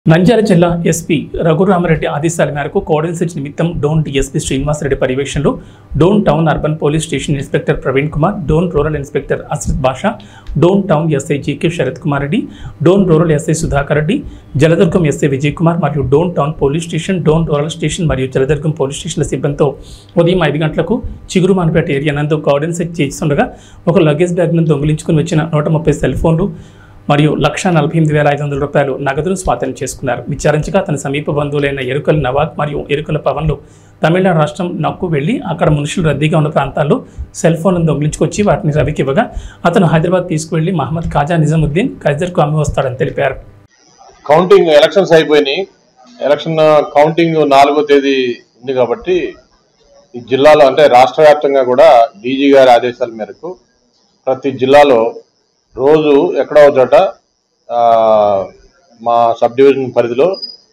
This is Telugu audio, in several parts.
నంద్యాల జిల్లా ఎస్పీ రఘురామరెడ్డి ఆదేశాల మేరకు కోడెల్ సెర్చ్ నిమిత్తం డోన్ డీఎస్పీ శ్రీనివాసరెడ్డి పర్యవేక్షణలో Dhone town urban police station inspector Praveen Kumar, Dhone rural inspector Asrath Basha, Dhone town SI GK Sharath Kumar Reddy, Dhone rural SI Sudhakar Reddy, Jaladurgam SI Vijay Kumar మరియు Dhone town police station, Dhone rural station మరియు జలదుర్గం పోలీస్ స్టేషన్ల సిబ్బందితో ఉదయం 5 గంటలకు చిగురుమానపేట ఏరియా నందు కోడెల్ సెర్చ్ చేస్తుండగా ఒక లగేజ్ బ్యాగ్ను దొంగిలించుకుని వచ్చిన 130 సెల్ ఫోన్లు మరియు 1,48,500 రూపాయలు నగదును స్వాధీనం చేసుకున్నారు. విచారించగా తన సమీప బంధువులైన ఎరుకల నవాబ్ మరియు ఎరుకల పవన్లు తమిళనాడు రాష్ట్రం నక్కు వెళ్లి అక్కడ మనుషులు రద్దీగా ఉన్న ప్రాంతాల్లో సెల్ ఫోన్లను దొంగిలించుకొచ్చి వాటిని రవికి ఇవ్వగా అతను హైదరాబాద్ తీసుకువెళ్లి మహమ్మద్ ఖాజా నిజాముద్దీన్ ఖైజర్కు అమ్మి వస్తాడని తెలిపారు. కౌంటింగ్ ఎలక్షన్స్ అయిపోయినాయి. ఎలక్షన్ కౌంటింగ్ 4వ తేదీ ఉంది కాబట్టి ఈ జిల్లాలో అంటే రాష్ట్ర వ్యాప్తంగా కూడా డీజీ గారి ఆదేశాల మేరకు ప్రతి జిల్లాలో రోజు ఎక్కడో చోట మా సబ్ డివిజన్ పరిధిలో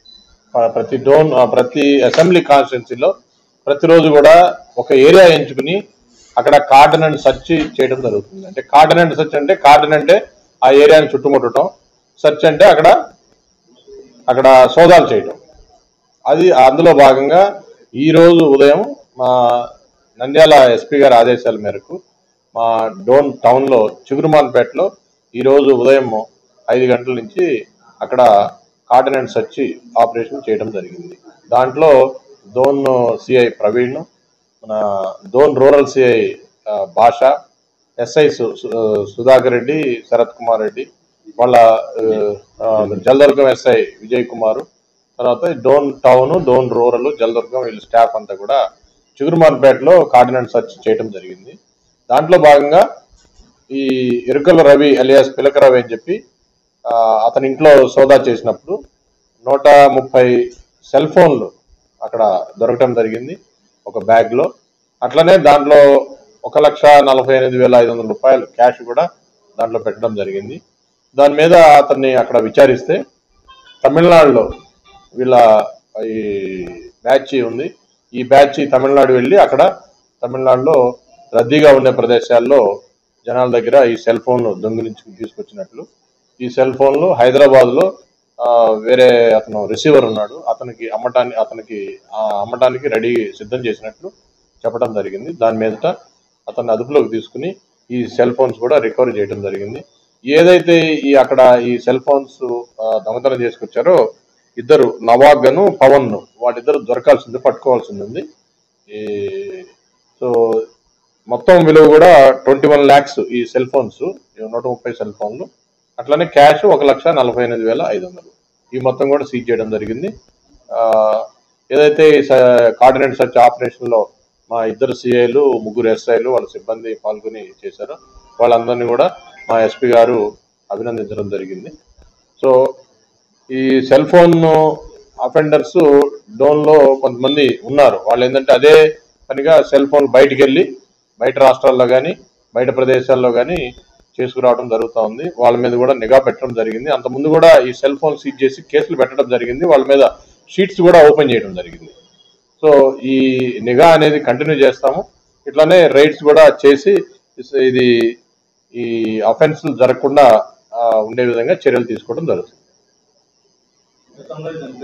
ప్రతి అసెంబ్లీ కాన్స్టిట్యున్సీలో ప్రతిరోజు కూడా ఒక ఏరియా ఎంచుకుని అక్కడ కార్డన్ అండ్ సెర్చ్ చేయడం జరుగుతుంది. అంటే కార్డన్ అండ్ సెర్చ్ అంటే కార్డన్ అంటే ఆ ఏరియాని చుట్టుముట్టడం, సెర్చ్ అంటే అక్కడ సోదాలు చేయడం. అది అందులో భాగంగా ఈరోజు ఉదయం మా నంద్యాల ఎస్పీ గారి ఆదేశాల మేరకు మా డోన్ టౌన్లో చిగురుమాన్పేటలో ఈరోజు ఉదయం 5 గంటల నుంచి అక్కడ కార్డన్ అండ్ సెర్చ్ ఆపరేషన్ చేయడం జరిగింది. దాంట్లో డోన్ సిఐ ప్రవీణ్, మన Dhone rural CI Basha, SI Sudhakar Reddy, Sharath Kumar Reddy, వాళ్ళ జలదుర్గం ఎస్ఐ విజయ్ కుమార్, తర్వాత డోన్ టౌన్, డోన్ రూరల్, జలదుర్గం వీళ్ళ స్టాఫ్ అంతా కూడా చిగురుమాన్పేటలో కార్డన్ అండ్ సెర్చ్ చేయడం జరిగింది. దాంట్లో భాగంగా ఈ ఎరుకల రవి అలియాస్ పిలక రవి అని చెప్పి అతని ఇంట్లో సోదా చేసినప్పుడు 130 సెల్ ఫోన్లు అక్కడ దొరకటం జరిగింది ఒక బ్యాగ్లో. అట్లనే దాంట్లో 1,48,500 రూపాయలు క్యాష్ కూడా దాంట్లో పెట్టడం జరిగింది. దాని మీద అతన్ని అక్కడ విచారిస్తే తమిళనాడులో వీళ్ళ ఈ బ్యాచ్ ఉంది. ఈ బ్యాచ్ తమిళనాడు వెళ్ళి అక్కడ తమిళనాడులో రద్దీగా ఉండే ప్రదేశాల్లో జనాల దగ్గర ఈ సెల్ ఫోన్లు దొంగిలించుకుని తీసుకొచ్చినట్లు, ఈ సెల్ ఫోన్లు హైదరాబాద్లో వేరే అతను రిసీవర్ ఉన్నాడు, అతనికి అమ్మటానికి రెడీ సిద్ధం చేసినట్లు చెప్పడం జరిగింది. దాని మీదట అతన్ని అదుపులోకి తీసుకుని ఈ సెల్ ఫోన్స్ కూడా రికవరీ చేయడం జరిగింది. ఏదైతే అక్కడ ఈ సెల్ ఫోన్స్ దొంగతనం చేసుకొచ్చారో ఇద్దరు నవాగ్ను పవన్ను వాళ్ళిద్దరు పట్టుకోవాల్సింది ఉంది. సో మొత్తం విలువ కూడా 21 lakhs ఈ సెల్ ఫోన్స్, 130 సెల్ ఫోన్లు, అట్లనే క్యాష్ 1,48,500 ఈ మొత్తం కూడా సీజ్ చేయడం జరిగింది. ఏదైతే కార్డన్ అండ్ సెర్చ్ ఆపరేషన్లో మా 2 సిఐలు 3 ఎస్ఐలు వాళ్ళ సిబ్బంది పాల్గొని చేశారో వాళ్ళందరినీ కూడా మా ఎస్పీ గారు అభినందించడం జరిగింది. సో ఈ సెల్ ఫోన్ అఫెండర్స్ డోన్లో కొంతమంది ఉన్నారు. వాళ్ళు ఏంటంటే అదే పనిగా సెల్ ఫోన్ బయటికి వెళ్ళి బయట రాష్ట్రాల్లో కానీ బయట ప్రదేశాల్లో కానీ చేసుకురావడం జరుగుతూ ఉంది. వాళ్ళ మీద కూడా నిఘా పెట్టడం జరిగింది. అంతకుముందు కూడా ఈ సెల్ ఫోన్ సీజ్ చేసి కేసులు పెట్టడం జరిగింది. వాళ్ళ మీద షీట్స్ కూడా ఓపెన్ చేయడం జరిగింది. సో ఈ నిఘా అనేది కంటిన్యూ చేస్తాము. ఇట్లానే రైడ్స్ కూడా చేసి ఈ అఫెన్స్లు జరగకుండా ఉండే విధంగా చర్యలు తీసుకోవడం జరుగుతుంది.